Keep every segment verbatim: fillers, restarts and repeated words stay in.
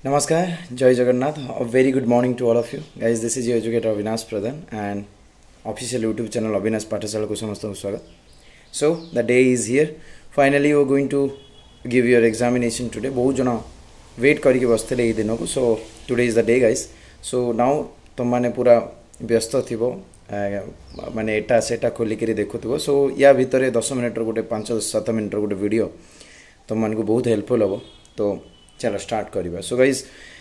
Namaskar, Jai Jagannath. A very good morning to all of you. Guys, this is your educator Abinash Pradhan and official YouTube channel Abinash Pathshala ko samastaku swagat. So, the day is here. Finally, you are going to give your examination today. बहुत जना wait करके बसते ले दिनों को. So, today is the day, guys. So, now तुम माने पूरा व्यस्त थिबो माने एटा सेटा खोली करी देखु थिबो. So, या भीतरे दस मिनट रो गोटे पाँच सात मिनट रो गोटे वीडियो तुम मान को बहुत हेल्पफुल हबो. तो चलो स्टार्ट करिबा. सो गाइस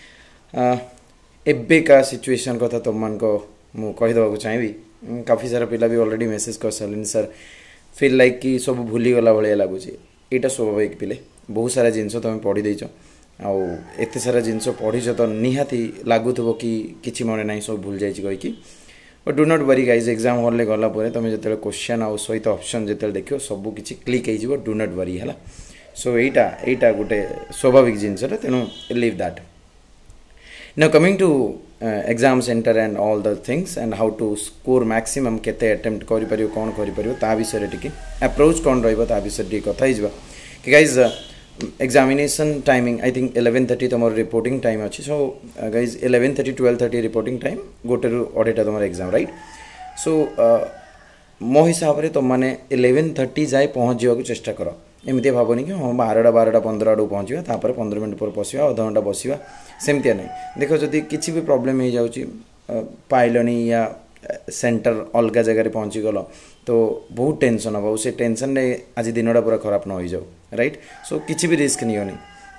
एबे का सिचुएशन कथा तुम मान को मु कहि दवा को चाहिबी. काफी सारा पिला भी ऑलरेडी मेसेज कर सलिन सर फील लाइक कि सब भूली गला भले लागु छी. एटा स्वाभाविक पिले बहुत सारा जिंस तुम पढ़ी देइछ आ एते सारा जिंस पढ़ीछ तो निहाती लागुथबो कि किछि मने नाही सब भूल जाइछ कहि कि. But do not worry guys, exam hall ले गला परे तुम जते क्वेश्चन आ सहित ऑप्शन जते देखियो सब किछि क्लिक हे जिवो. डू नॉट वरी हला. सो एटा एटा गोटे स्वाभाविक जिनस तेणु leave that. Now coming to exam centre and all the things and how to score maximum केते अटेम्प्ट करि परियो कोन करि परियो ता विषय टिके अप्रोच कोन रहइबो ता विषय टिके कथा हिजबा कि guys examination timing I think eleven thirty तमर रिपोर्टिंग टाइम अछि. So guys eleven thirty twelve thirty reporting time गोटे रु अढेटा तमर एग्जाम राइट. सो मो हिसाब रे तुम माने इलेवन थर्टी जाए पहुंच जावा को चेष्टा करो. एमती भावनी कि हाँ बारटा बारटा पंद्रह आड़ पहुँचा तापर पंद्रह मिनट पर पशा अध घंटा बसवा सेमती ना. देख जदि किसी भी प्रॉब्लम हो जाऊँगी पाइलनी या सेंटर अलग जगह पहुँची गल तो बहुत टेंशन हम. से टेंशन रे आज दिनटा पूरा खराब न हो जाऊ राइट. सो किसी भी रिस्क नियोनी.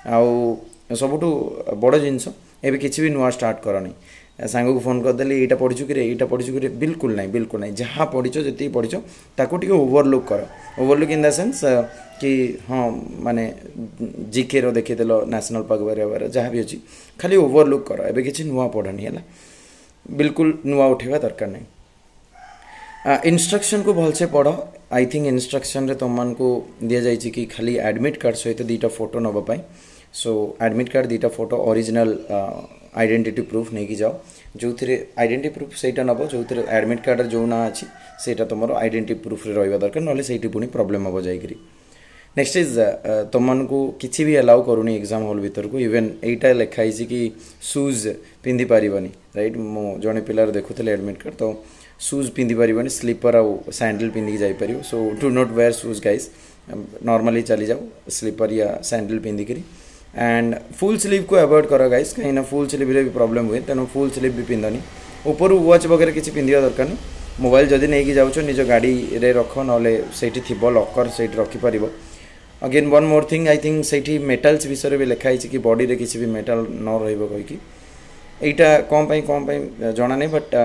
आउ सबुठु बड़ जिनस एबे किसी भी नुआ स्टार्ट करनी. सांग को फोन करदेली यहाँ पढ़ी कि यहाँ पढ़ी कि बिल्कुल ना बिल्कुल ना जहाँ पढ़ीच जी पढ़ीच ताको टिके ओवरलुक कर. ओवरलुक इन द सेंस कि हाँ माने जिके रो देखीदेल नेशनल पार्क वगैरह जहाँ भी अच्छी खाली ओवरलुक कर. एबे किसी नुआ पढ़नी है बिल्कुल नुआ उठेवा दरकार नहीं. इंस्ट्रक्शन को भलसे पढ़. आई थिंक इंस्ट्रक्शन रे तुम को दि जाए कि खाली एडमिट कार्ड सहित दुईटा फोटो नवाई. सो एडमिट कार्ड दुईटा फोटो ओरिजिनल आइडेंटिटी प्रूफ नहीं कि जाओ जो थे आइडेंटिटी प्रूफ सेटा नब जो थे एडमिट कार्ड जो ना अच्छी सेटा तुम आइडेंटिटी प्रूफ रे रहिबा दरकार नले सेठी पुनी प्रॉब्लम हम जाइकरी. नेक्स्ट इज तुम को किसी भी अलाउ करूनी एग्जाम हॉल भीतर को. इवेन एटा लिखाई कि शूज पिंधि पारिबनी राइट. मो जने पिलार देखुले एडमिट कार्ड तो शूज पिंधि पारिबनी स्लीपर आउ सैंडल पिंधि जाई परियो. So do not wear shoes guys. Normally चली जाओ स्लीपर या सैंडल पिंधिकी. एंड फुल स्लीव को अवॉइड करो गाइस कहीं फुल स्लीव रे भी प्रॉब्लम हुए तेणु फुल स्लीव भी पिंधनी. ऊपर वॉच वगैरह किसी पिंधा दरकार नहीं. मोबाइल जदि नहीं जाऊँ निज गाड़ी रे रख ना से लकर से रखिपर. Again one more thing I think से मेटाल्स विषय भी लिखाई कि बॉडी रे किसी भी मेटाल न रही यहाँ कौन पाई कौन पाई जना नहीं. बट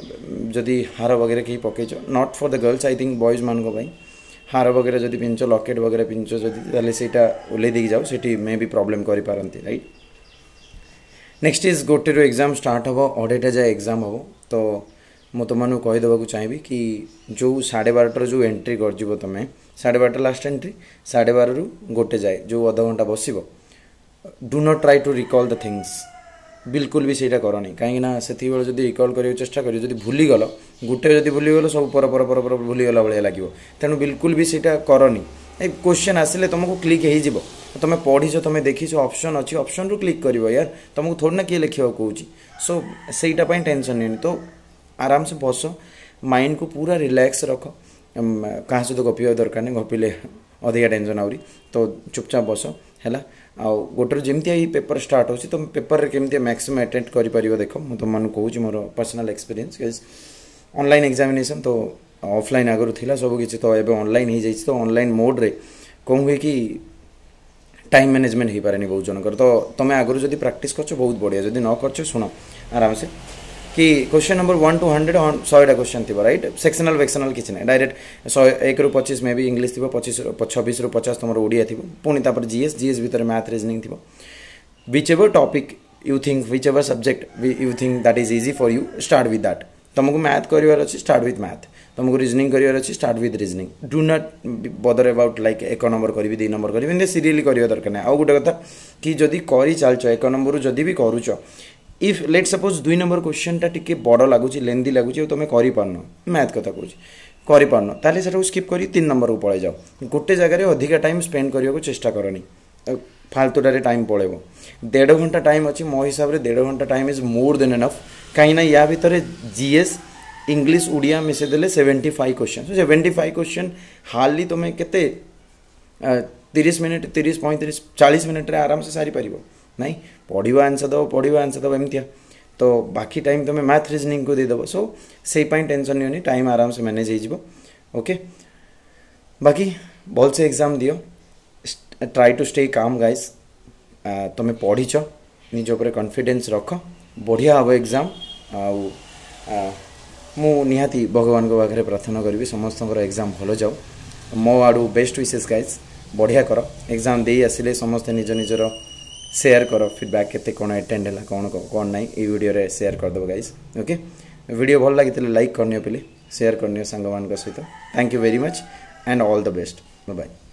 जदि हार वगैरह कहीं पकईच not for the girls I think boys मान हार वगैरह जब पिंच लकेट वगैरह पिंच जदि से ओल्ले दी जाओ से मे भी प्रॉब्लम करी पारंती राइट. नेक्स्ट इज गोटे रो एग्जाम स्टार्ट हम अढ़ेटा जाए एग्जाम हम. तो मु तुम कहीदेवा चाहिए कि जो साढ़े बारटार जो एंट्री कर तुम्हें साढ़े बारटा लास्ट एंट्री साढ़े बार रु गोटे जाए जो अध घंटा बस. Do not try to recall the things. बिल्कुल भी सेटा करनी कहीं से जब रिकॉल कर चेष्टा कर जब भूलीगल गोटे जब भूलीगल सब पर पर पर पर भूलीगला भाया लगे. तेणु बिल्कुल भी सेटा करनी. क्वेश्चन आसिले तुमको क्लिक हो तुम पढ़ीच तुम देखीच ऑप्शन अच्छी ऑप्शन रु क्लिक कर यार तुमको थोड़ी ना किए लिखा कौन. सो सेटा टेंशन नहीं. तो आराम से बस माइंड को पूरा रिलैक्स रख. क्या सहित गपिवा दरकार नहीं. गपिले अधिका टेंशन आहरी. तो चुपचाप बस है. आउ गोटे जमी पेपर स्टार्ट हो तुम पेपर केमती मैक्सिमम अटेम्प्ट कर देख. मुझे तुम कहूँ मोर पर्सनल एक्सपीरियंस ऑनलाइन एग्जामिनेशन तो ऑफलाइन आगुरी थी सब किसी तो ये ऑनलाइन हो जाए. तो ऑनलाइन मोड रे कौन हुए कि टाइम मैनेजमेंट हो पारे बहुत जनकर. तो तुम आगुरी जब प्रैक्टिस कर बहुत बढ़िया. जब न कर शुण आराम से कि question number one two hundred शहेटा क्वेश्चन थी राइट. सेक्शनल वेक्शनल किसी ना डायरेक्ट शहे एक रु पचीस मे भी इंग्लीश थी पचीस छब्बीस रु पचास तुम ओडिया थी पुणी तापर जीएस जीएस भीतर मैथ रीजनिंग थी. Whichever topic you think whichever subject you think that is easy for you start with that. तुमको मैथ करार अच्छी स्टार्ट विथ मैथ. तुमको रीजनिंग करार अच्छी start with reasoning. Do not bother about like एक number करी दुई number करी सीरियली करा दरकार नहीं. आउ गोटे कथा कि जदि कर चलच एक नंबर जदि भी करुच इफ लेट सपोज दुई नंबर क्वेश्चन टा टिके बड़ लगुच लेंदी लगुच तुम कर मैथ कथा कौच कर ताले से स्किप कर तीन नंबर को पड़े जाओ. गोटे जगह अधिका टाइम स्पेंड करने को चेष्टा करनी. फालतूटारे टाइम पड़ेबो डेढ़ घंटा टाइम अच्छी मो हिसाब से डेढ़ घंटा time is more than enough कहीं या भितर जीएस इंग्लिश उड़िया मिसेदेले seventy five question seventy five question hardly तुम्हें केते तीस मिनिट तीस पैंतीस चालीस मिनिट रे आराम से सारी पारिबो नहीं पढ़ो आंसर दब पढ़ो आंसर दब एमतिया तो बाकी टाइम तुम्हें मैथ रीजनिंग को देदेव सो से टेंशन नहीं टाइम आराम से मैनेज हो ओके बाकी भल से एग्जाम दियो try to stay calm guys तुम्हें पढ़ीच निज उपर कॉन्फिडेंस रख बढ़िया हम एग्जाम मु निहाती भगवान को पाखे प्रार्थना करी समस्त एग्जाम भल जाओ मो आड़ू बेस्ट विशेष गाइस बढ़िया कर एग्जाम दे आसिले समस्ते निज निजर शेयर कर फीडबैक केते कोन अटेंड है कौन कौन ना ये वीडियो रे शेयर कर दो गाइस ओके वीडियो भल लगी लाइक करनी पे शेयर करनी सांग मान सहित thank you very much and all the best bye bye.